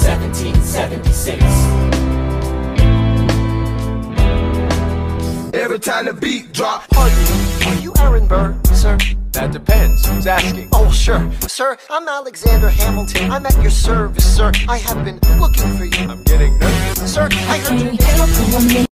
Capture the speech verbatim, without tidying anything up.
seventeen seventy-six. Every time the beat drop. Pardon me, are you Aaron Burr, sir? That depends. Who's asking? Oh, sure. Sir, I'm Alexander Hamilton. I'm at your service, sir. I have been looking for you. I'm getting nervous. Sir, I heard Can you. you help me?